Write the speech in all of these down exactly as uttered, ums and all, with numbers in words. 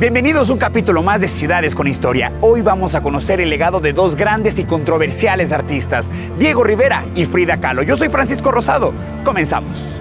Bienvenidos a un capítulo más de Ciudades con Historia. Hoy vamos a conocer el legado de dos grandes y controversiales artistas, Diego Rivera y Frida Kahlo. Yo soy Francisco Rosado. Comenzamos.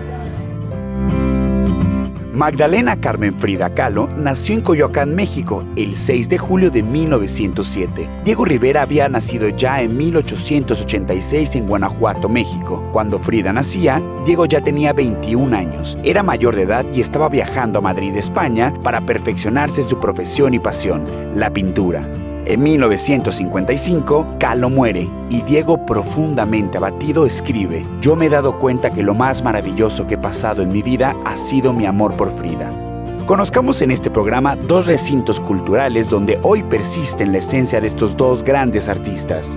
Magdalena Carmen Frida Kahlo nació en Coyoacán, México, el seis de julio de mil novecientos siete. Diego Rivera había nacido ya en mil ochocientos ochenta y seis en Guanajuato, México. Cuando Frida nacía, Diego ya tenía veintiún años, era mayor de edad y estaba viajando a Madrid, España, para perfeccionarse en su profesión y pasión, la pintura. En mil novecientos cincuenta y cinco, Kahlo muere y Diego, profundamente abatido, escribe: «Yo me he dado cuenta que lo más maravilloso que he pasado en mi vida ha sido mi amor por Frida». Conozcamos en este programa dos recintos culturales donde hoy persisten la esencia de estos dos grandes artistas.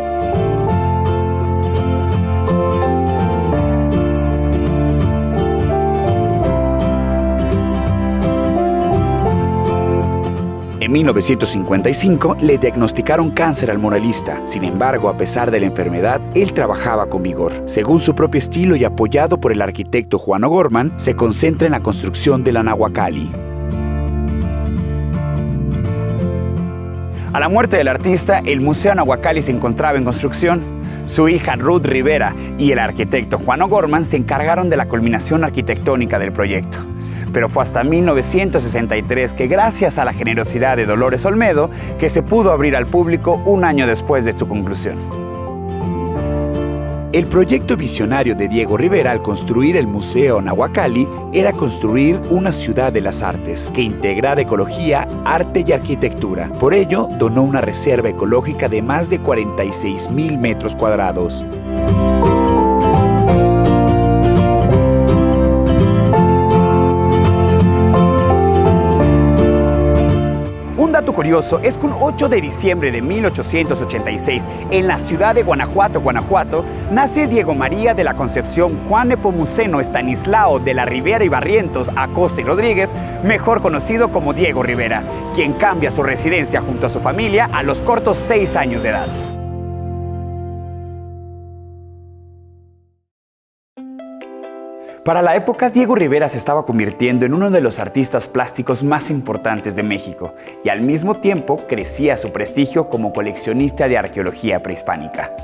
En mil novecientos cincuenta y cinco le diagnosticaron cáncer al muralista. Sin embargo, a pesar de la enfermedad, él trabajaba con vigor. Según su propio estilo y apoyado por el arquitecto Juan O'Gorman, se concentra en la construcción de la Nahuacalli. A la muerte del artista, el Museo Nahuacalli se encontraba en construcción. Su hija Ruth Rivera y el arquitecto Juan O'Gorman se encargaron de la culminación arquitectónica del proyecto. Pero fue hasta mil novecientos sesenta y tres que, gracias a la generosidad de Dolores Olmedo, que se pudo abrir al público un año después de su conclusión. El proyecto visionario de Diego Rivera al construir el Museo Nahuacalli era construir una ciudad de las artes que integrara ecología, arte y arquitectura. Por ello, donó una reserva ecológica de más de cuarenta y seis mil metros cuadrados. Un dato curioso es que un ocho de diciembre de mil ochocientos ochenta y seis, en la ciudad de Guanajuato, Guanajuato, nace Diego María de la Concepción Juan Nepomuceno Estanislao de la Rivera y Barrientos Acosta y Rodríguez, mejor conocido como Diego Rivera, quien cambia su residencia junto a su familia a los cortos seis años de edad. Para la época, Diego Rivera se estaba convirtiendo en uno de los artistas plásticos más importantes de México y al mismo tiempo crecía su prestigio como coleccionista de arqueología prehispánica.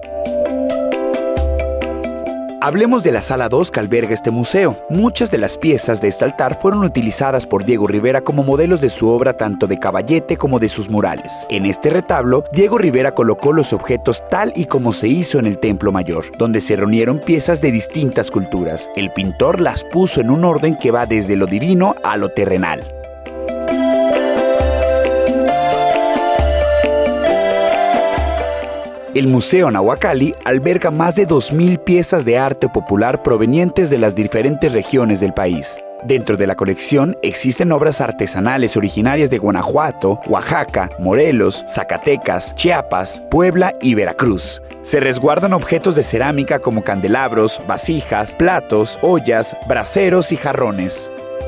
Hablemos de la Sala dos que alberga este museo. Muchas de las piezas de este altar fueron utilizadas por Diego Rivera como modelos de su obra, tanto de caballete como de sus murales. En este retablo, Diego Rivera colocó los objetos tal y como se hizo en el Templo Mayor, donde se reunieron piezas de distintas culturas. El pintor las puso en un orden que va desde lo divino a lo terrenal. El Museo Nahuacalli alberga más de dos mil piezas de arte popular provenientes de las diferentes regiones del país. Dentro de la colección existen obras artesanales originarias de Guanajuato, Oaxaca, Morelos, Zacatecas, Chiapas, Puebla y Veracruz. Se resguardan objetos de cerámica como candelabros, vasijas, platos, ollas, braseros y jarrones.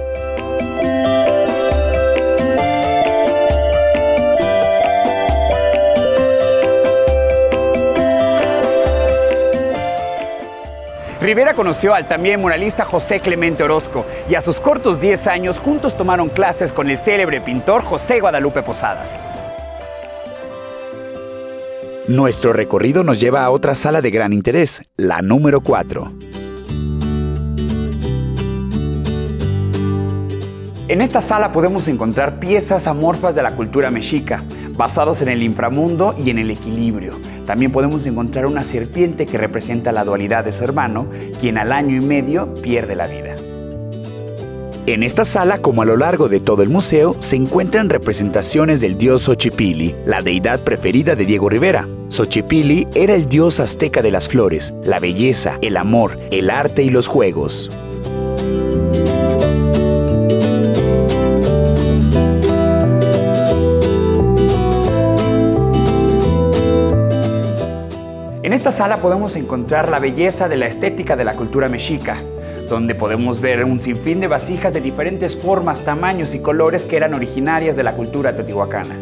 Rivera conoció al también muralista José Clemente Orozco y a sus cortos diez años juntos tomaron clases con el célebre pintor José Guadalupe Posadas. Nuestro recorrido nos lleva a otra sala de gran interés, la número cuatro. En esta sala podemos encontrar piezas amorfas de la cultura mexica, basados en el inframundo y en el equilibrio. También podemos encontrar una serpiente que representa la dualidad de su hermano, quien al año y medio pierde la vida. En esta sala, como a lo largo de todo el museo, se encuentran representaciones del dios Xochipilli, la deidad preferida de Diego Rivera. Xochipilli era el dios azteca de las flores, la belleza, el amor, el arte y los juegos. En esta sala podemos encontrar la belleza de la estética de la cultura mexica, donde podemos ver un sinfín de vasijas de diferentes formas, tamaños y colores que eran originarias de la cultura teotihuacana.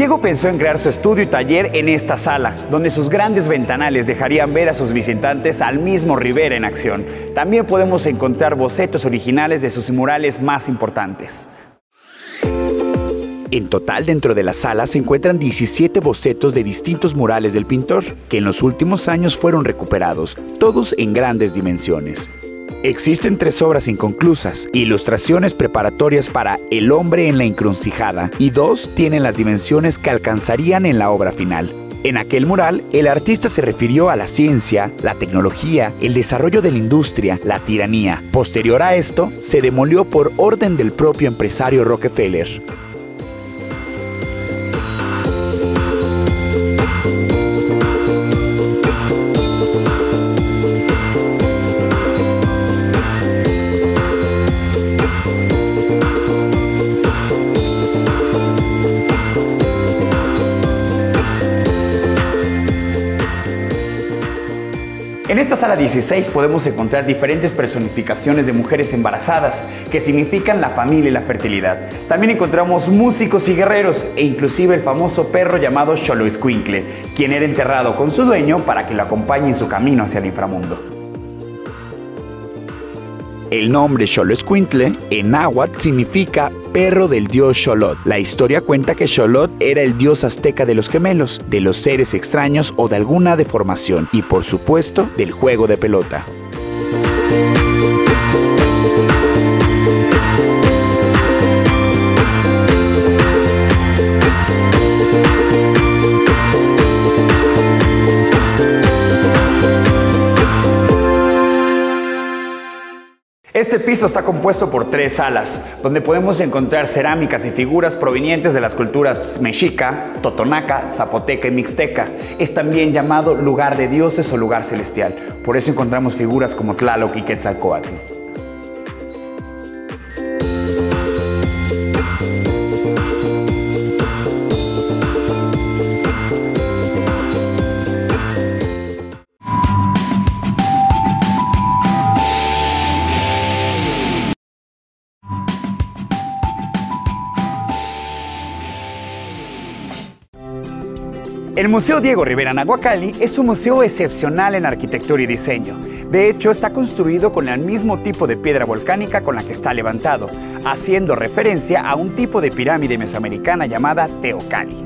Diego pensó en crear su estudio y taller en esta sala, donde sus grandes ventanales dejarían ver a sus visitantes al mismo Rivera en acción. También podemos encontrar bocetos originales de sus murales más importantes. En total, dentro de la sala se encuentran diecisiete bocetos de distintos murales del pintor, que en los últimos años fueron recuperados, todos en grandes dimensiones. Existen tres obras inconclusas, ilustraciones preparatorias para El hombre en la encrucijada, y dos tienen las dimensiones que alcanzarían en la obra final. En aquel mural, el artista se refirió a la ciencia, la tecnología, el desarrollo de la industria, la tiranía. Posterior a esto, se demolió por orden del propio empresario Rockefeller. En esta sala dieciséis podemos encontrar diferentes personificaciones de mujeres embarazadas, que significan la familia y la fertilidad. También encontramos músicos y guerreros, e inclusive el famoso perro llamado Xoloitzcuintle, quien era enterrado con su dueño para que lo acompañe en su camino hacia el inframundo. El nombre Xoloitzcuintle en náhuatl significa perro del dios Xolotl. La historia cuenta que Xolotl era el dios azteca de los gemelos, de los seres extraños o de alguna deformación, y por supuesto del juego de pelota. Este piso está compuesto por tres salas, donde podemos encontrar cerámicas y figuras provenientes de las culturas mexica, totonaca, zapoteca y mixteca. Es también llamado lugar de dioses o lugar celestial. Por eso encontramos figuras como Tlaloc y Quetzalcóatl. El Museo Diego Rivera Nahuacalli es un museo excepcional en arquitectura y diseño. De hecho, está construido con el mismo tipo de piedra volcánica con la que está levantado, haciendo referencia a un tipo de pirámide mesoamericana llamada Teocalli.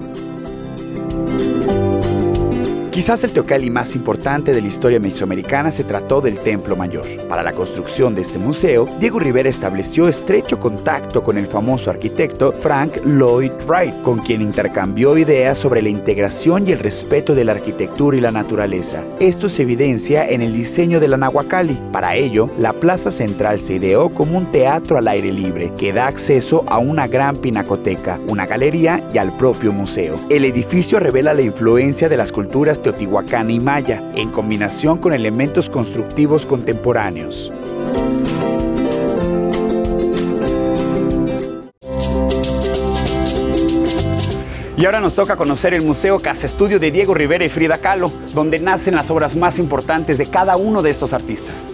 Quizás el Teocalli más importante de la historia mesoamericana se trató del Templo Mayor. Para la construcción de este museo, Diego Rivera estableció estrecho contacto con el famoso arquitecto Frank Lloyd Wright, con quien intercambió ideas sobre la integración y el respeto de la arquitectura y la naturaleza. Esto se evidencia en el diseño de la Nahuacalli. Para ello, la plaza central se ideó como un teatro al aire libre, que da acceso a una gran pinacoteca, una galería y al propio museo. El edificio revela la influencia de las culturas teotihuacana y maya, en combinación con elementos constructivos contemporáneos. Y ahora nos toca conocer el Museo Casa Estudio de Diego Rivera y Frida Kahlo, donde nacen las obras más importantes de cada uno de estos artistas.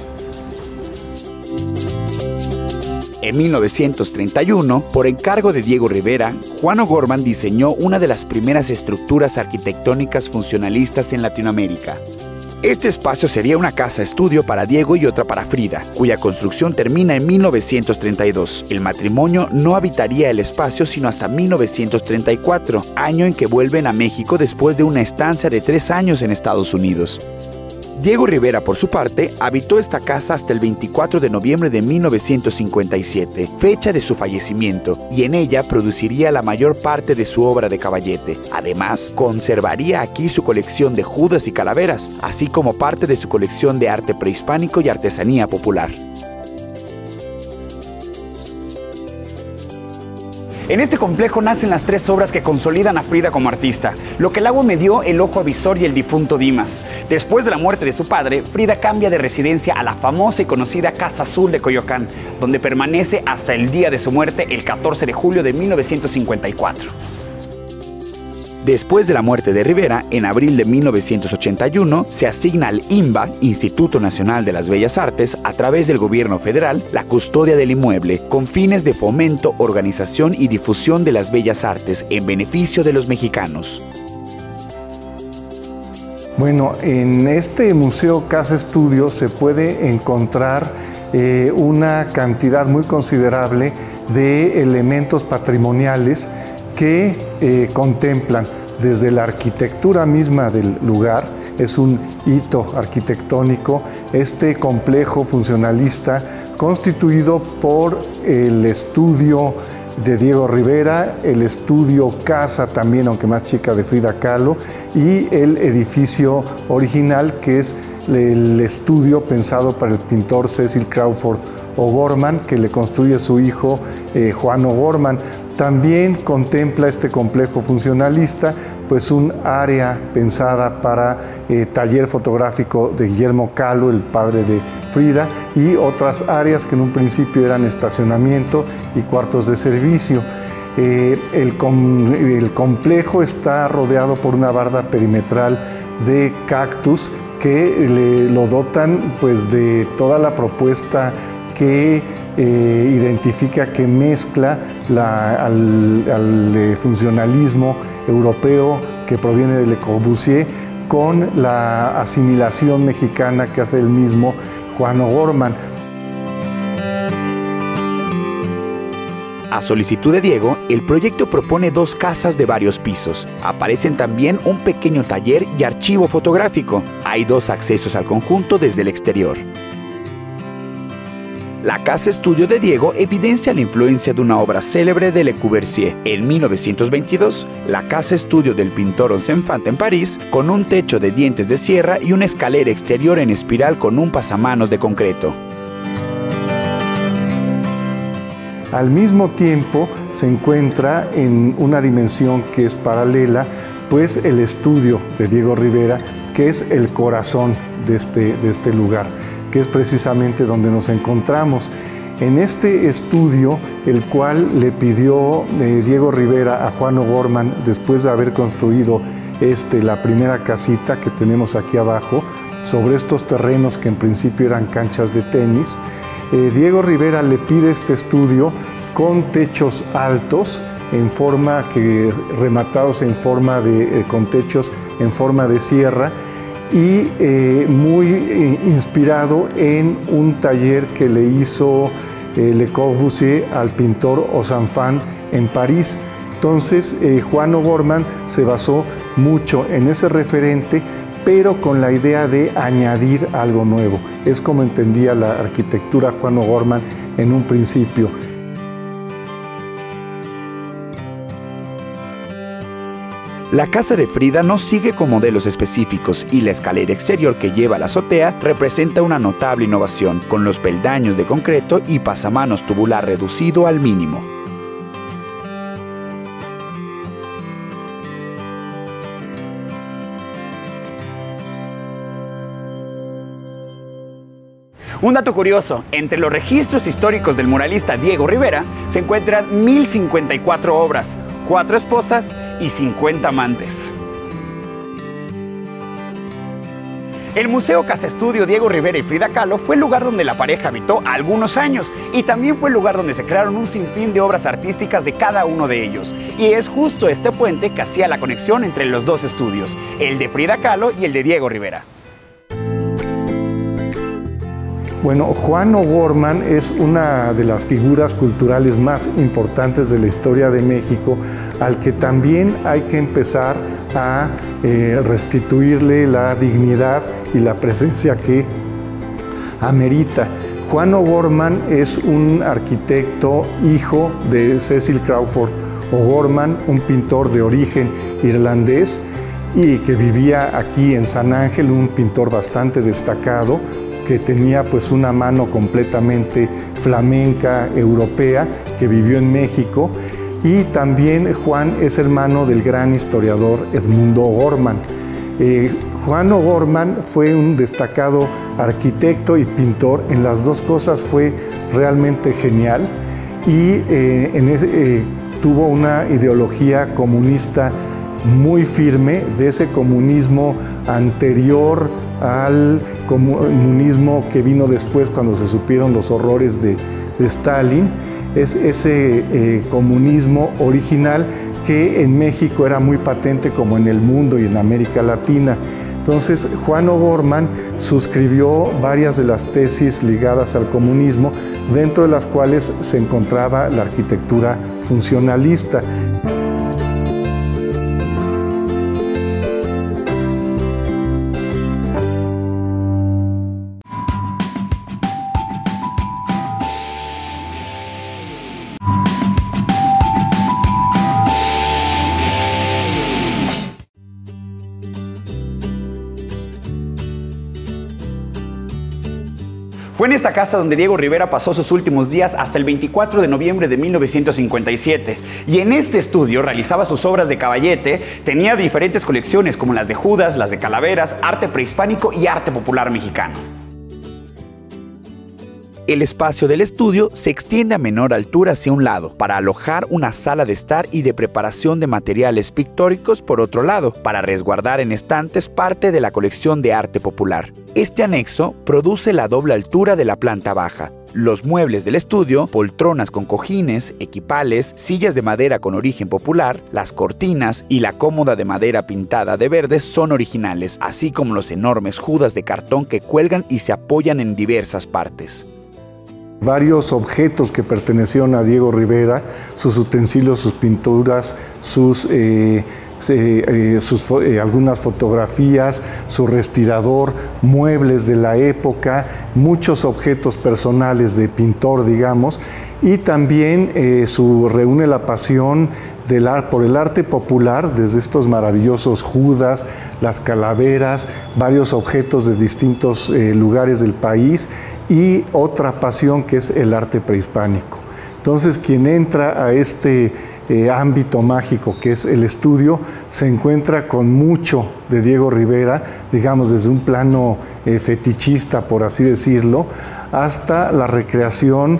En mil novecientos treinta y uno, por encargo de Diego Rivera, Juan O'Gorman diseñó una de las primeras estructuras arquitectónicas funcionalistas en Latinoamérica. Este espacio sería una casa estudio para Diego y otra para Frida, cuya construcción termina en mil novecientos treinta y dos. El matrimonio no habitaría el espacio sino hasta mil novecientos treinta y cuatro, año en que vuelven a México después de una estancia de tres años en Estados Unidos. Diego Rivera, por su parte, habitó esta casa hasta el veinticuatro de noviembre de mil novecientos cincuenta y siete, fecha de su fallecimiento, y en ella produciría la mayor parte de su obra de caballete. Además, conservaría aquí su colección de judas y calaveras, así como parte de su colección de arte prehispánico y artesanía popular. En este complejo nacen las tres obras que consolidan a Frida como artista, Lo que el agua me dio, El ojo avisor y El difunto Dimas. Después de la muerte de su padre, Frida cambia de residencia a la famosa y conocida Casa Azul de Coyoacán, donde permanece hasta el día de su muerte, el catorce de julio de mil novecientos cincuenta y cuatro. Después de la muerte de Rivera, en abril de mil novecientos ochenta y uno, se asigna al I N B A, Instituto Nacional de las Bellas Artes, a través del gobierno federal, la custodia del inmueble, con fines de fomento, organización y difusión de las bellas artes en beneficio de los mexicanos. Bueno, en este Museo Casa Estudio se puede encontrar eh, una cantidad muy considerable de elementos patrimoniales que eh, contemplan desde la arquitectura misma del lugar. Es un hito arquitectónico, este complejo funcionalista constituido por el estudio de Diego Rivera, el estudio casa también, aunque más chica, de Frida Kahlo, y el edificio original, que es el estudio pensado para el pintor Cecil Crawford O'Gorman, que le construye su hijo eh, Juan O'Gorman. También contempla este complejo funcionalista pues un área pensada para eh, taller fotográfico de Guillermo Kahlo, el padre de Frida, y otras áreas que en un principio eran estacionamiento y cuartos de servicio. Eh, el, com el complejo está rodeado por una barda perimetral de cactus que le, lo dotan pues de toda la propuesta que Eh, identifica, que mezcla la, al, al eh, funcionalismo europeo que proviene de Le Corbusier con la asimilación mexicana que hace el mismo Juan O'Gorman. A solicitud de Diego, el proyecto propone dos casas de varios pisos. Aparecen también un pequeño taller y archivo fotográfico. Hay dos accesos al conjunto desde el exterior. La Casa Estudio de Diego evidencia la influencia de una obra célebre de Le Corbusier. En mil novecientos veintidós, la Casa Estudio del pintor Oncenfant en París, con un techo de dientes de sierra y una escalera exterior en espiral con un pasamanos de concreto. Al mismo tiempo se encuentra en una dimensión que es paralela, pues el estudio de Diego Rivera, que es el corazón de este, de este lugar, que es precisamente donde nos encontramos. En este estudio, el cual le pidió eh, Diego Rivera a Juan O'Gorman, después de haber construido este, la primera casita que tenemos aquí abajo, sobre estos terrenos que en principio eran canchas de tenis, eh, Diego Rivera le pide este estudio con techos altos, en forma que, rematados en forma de, eh, con techos en forma de sierra, y eh, muy eh, inspirado en un taller que le hizo eh, Le Corbusier al pintor Oncenfant en París. Entonces eh, Juan O'Gorman se basó mucho en ese referente, pero con la idea de añadir algo nuevo. Es como entendía la arquitectura Juan O'Gorman en un principio. La casa de Frida no sigue con modelos específicos y la escalera exterior que lleva a la azotea representa una notable innovación, con los peldaños de concreto y pasamanos tubular reducido al mínimo. Un dato curioso, entre los registros históricos del muralista Diego Rivera se encuentran mil cincuenta y cuatro obras, cuatro esposas y cincuenta amantes. El Museo Casa Estudio Diego Rivera y Frida Kahlo fue el lugar donde la pareja habitó algunos años y también fue el lugar donde se crearon un sinfín de obras artísticas de cada uno de ellos. Y es justo este puente que hacía la conexión entre los dos estudios, el de Frida Kahlo y el de Diego Rivera. Bueno, Juan O'Gorman es una de las figuras culturales más importantes de la historia de México, al que también hay que empezar a eh, restituirle la dignidad y la presencia que amerita. Juan O'Gorman es un arquitecto hijo de Cecil Crawford O'Gorman, un pintor de origen irlandés y que vivía aquí en San Ángel, un pintor bastante destacado, que tenía pues una mano completamente flamenca, europea, que vivió en México. Y también Juan es hermano del gran historiador Edmundo O'Gorman. Eh, Juan O'Gorman fue un destacado arquitecto y pintor, en las dos cosas fue realmente genial, y eh, en ese, eh, tuvo una ideología comunista muy firme de ese comunismo anterior al comunismo que vino después cuando se supieron los horrores de, de Stalin. Es ese eh, comunismo original que en México era muy patente como en el mundo y en América Latina. Entonces, Juan O'Gorman suscribió varias de las tesis ligadas al comunismo, dentro de las cuales se encontraba la arquitectura funcionalista. Fue en esta casa donde Diego Rivera pasó sus últimos días hasta el veinticuatro de noviembre de mil novecientos cincuenta y siete. Y en este estudio realizaba sus obras de caballete, tenía diferentes colecciones como las de Judas, las de calaveras, arte prehispánico y arte popular mexicano. El espacio del estudio se extiende a menor altura hacia un lado, para alojar una sala de estar y de preparación de materiales pictóricos por otro lado, para resguardar en estantes parte de la colección de arte popular. Este anexo produce la doble altura de la planta baja. Los muebles del estudio, poltronas con cojines, equipales, sillas de madera con origen popular, las cortinas y la cómoda de madera pintada de verde son originales, así como los enormes judas de cartón que cuelgan y se apoyan en diversas partes. Varios objetos que pertenecieron a Diego Rivera, sus utensilios, sus pinturas, sus, eh, eh, sus eh, algunas fotografías, su respirador, muebles de la época, muchos objetos personales de pintor, digamos, y también eh, su, reúne la pasión del, por el arte popular, desde estos maravillosos judas, las calaveras, varios objetos de distintos eh, lugares del país, y otra pasión que es el arte prehispánico. Entonces, quien entra a este eh, ámbito mágico que es el estudio, se encuentra con mucho de Diego Rivera, digamos desde un plano eh, fetichista, por así decirlo, hasta la recreación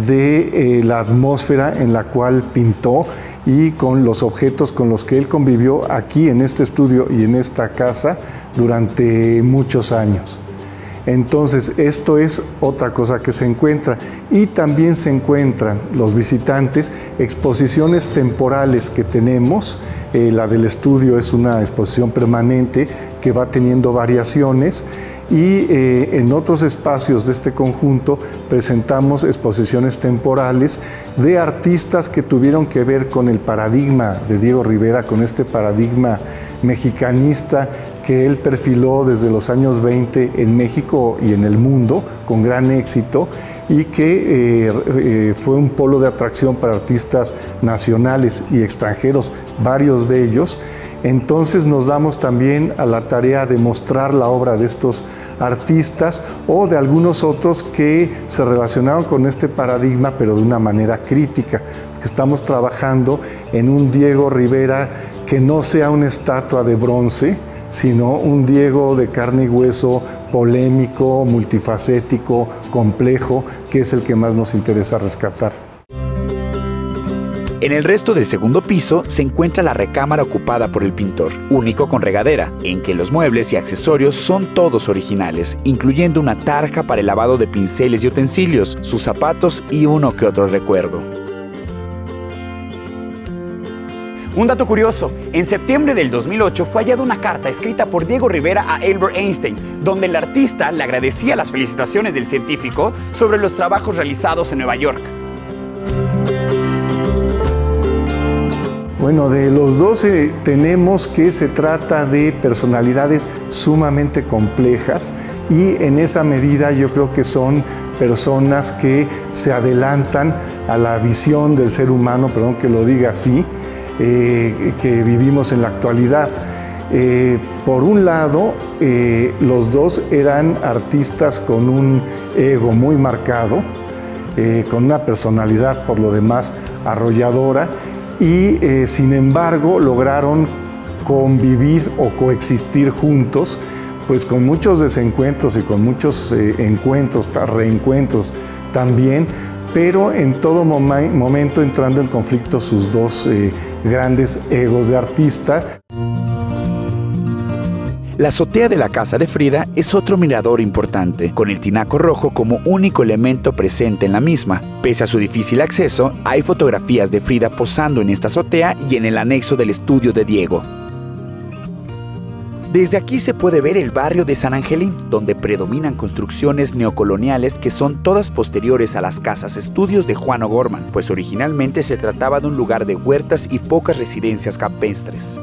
de eh, la atmósfera en la cual pintó y con los objetos con los que él convivió aquí en este estudio y en esta casa durante muchos años. Entonces, esto es otra cosa que se encuentra. Y también se encuentran los visitantes exposiciones temporales que tenemos. Eh, la del estudio es una exposición permanente que va teniendo variaciones. Y eh, en otros espacios de este conjunto presentamos exposiciones temporales de artistas que tuvieron que ver con el paradigma de Diego Rivera, con este paradigma mexicanista que él perfiló desde los años veinte en México y en el mundo con gran éxito, y que eh, eh, fue un polo de atracción para artistas nacionales y extranjeros, varios de ellos. Entonces nos damos también a la tarea de mostrar la obra de estos artistas o de algunos otros que se relacionaron con este paradigma, pero de una manera crítica. Estamos trabajando en un Diego Rivera que no sea una estatua de bronce, sino un Diego de carne y hueso, polémico, multifacético, complejo, que es el que más nos interesa rescatar. En el resto del segundo piso se encuentra la recámara ocupada por el pintor, único con regadera, en que los muebles y accesorios son todos originales, incluyendo una tarja para el lavado de pinceles y utensilios, sus zapatos y uno que otro recuerdo. Un dato curioso, en septiembre del dos mil ocho fue hallada una carta escrita por Diego Rivera a Albert Einstein, donde el artista le agradecía las felicitaciones del científico sobre los trabajos realizados en Nueva York. Bueno, de los doce tenemos que se trata de personalidades sumamente complejas, y en esa medida yo creo que son personas que se adelantan a la visión del ser humano, perdón que lo diga así, eh, que vivimos en la actualidad. Eh, por un lado, eh, los dos eran artistas con un ego muy marcado, eh, con una personalidad por lo demás arrolladora, y eh, sin embargo lograron convivir o coexistir juntos, pues con muchos desencuentros y con muchos eh, encuentros, reencuentros también, pero en todo mom momento entrando en conflicto sus dos eh, grandes egos de artista. La azotea de la casa de Frida es otro mirador importante, con el tinaco rojo como único elemento presente en la misma. Pese a su difícil acceso, hay fotografías de Frida posando en esta azotea y en el anexo del estudio de Diego. Desde aquí se puede ver el barrio de San Angelín, donde predominan construcciones neocoloniales que son todas posteriores a las casas estudios de Juan O'Gorman, pues originalmente se trataba de un lugar de huertas y pocas residencias campestres.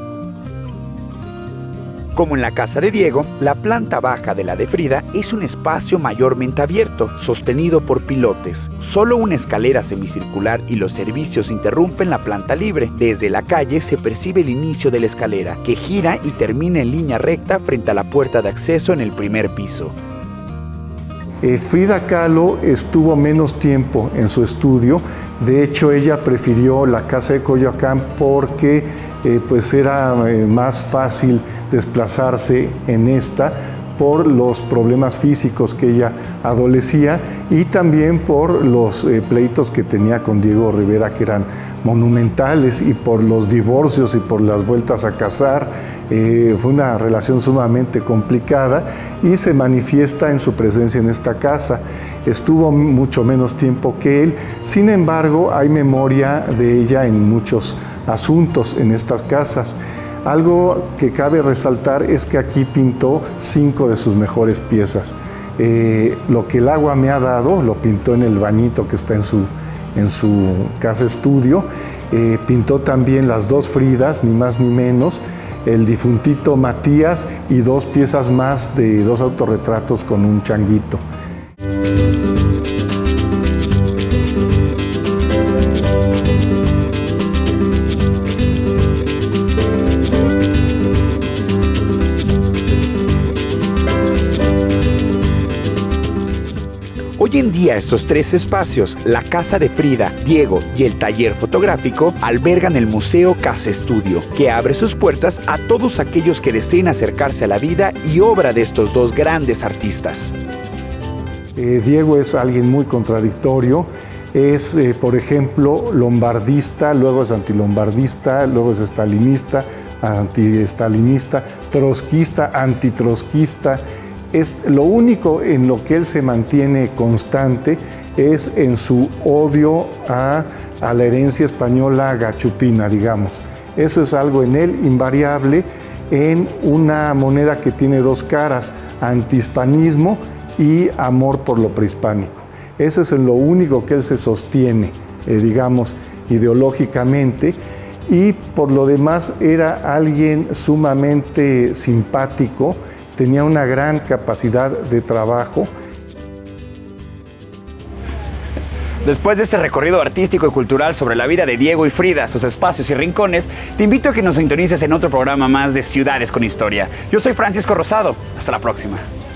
Como en la casa de Diego, la planta baja de la de Frida es un espacio mayormente abierto, sostenido por pilotes. Solo una escalera semicircular y los servicios interrumpen la planta libre. Desde la calle se percibe el inicio de la escalera, que gira y termina en línea recta frente a la puerta de acceso en el primer piso. Eh, Frida Kahlo estuvo menos tiempo en su estudio. De hecho, ella prefirió la casa de Coyoacán porque eh, pues era eh, más fácil desplazarse en esta por los problemas físicos que ella adolecía y también por los eh, pleitos que tenía con Diego Rivera, que eran monumentales, y por los divorcios y por las vueltas a casar. Eh, fue una relación sumamente complicada y se manifiesta en su presencia en esta casa. Estuvo mucho menos tiempo que él, sin embargo hay memoria de ella en muchos asuntos en estas casas. Algo que cabe resaltar es que aquí pintó cinco de sus mejores piezas. Eh, lo que el agua me ha dado, lo pintó en el bañito que está en su, en su casa estudio. Eh, pintó también las dos Fridas, ni más ni menos, el difuntito Matías y dos piezas más de dos autorretratos con un changuito. Hoy en día estos tres espacios, la casa de Frida, Diego y el taller fotográfico, albergan el Museo Casa Estudio, que abre sus puertas a todos aquellos que deseen acercarse a la vida y obra de estos dos grandes artistas. Eh, Diego es alguien muy contradictorio. Es, eh, por ejemplo, lombardista, luego es antilombardista, luego es estalinista, anti-estalinista, trotskista, antitrotskista. Es lo único en lo que él se mantiene constante es en su odio a, a la herencia española gachupina, digamos. Eso es algo en él invariable, en una moneda que tiene dos caras: antihispanismo y amor por lo prehispánico. Eso es en lo único que él se sostiene, eh, digamos, ideológicamente. Y por lo demás era alguien sumamente simpático, tenía una gran capacidad de trabajo. Después de este recorrido artístico y cultural sobre la vida de Diego y Frida, sus espacios y rincones, te invito a que nos sintonices en otro programa más de Ciudades con Historia. Yo soy Francisco Rosado. Hasta la próxima.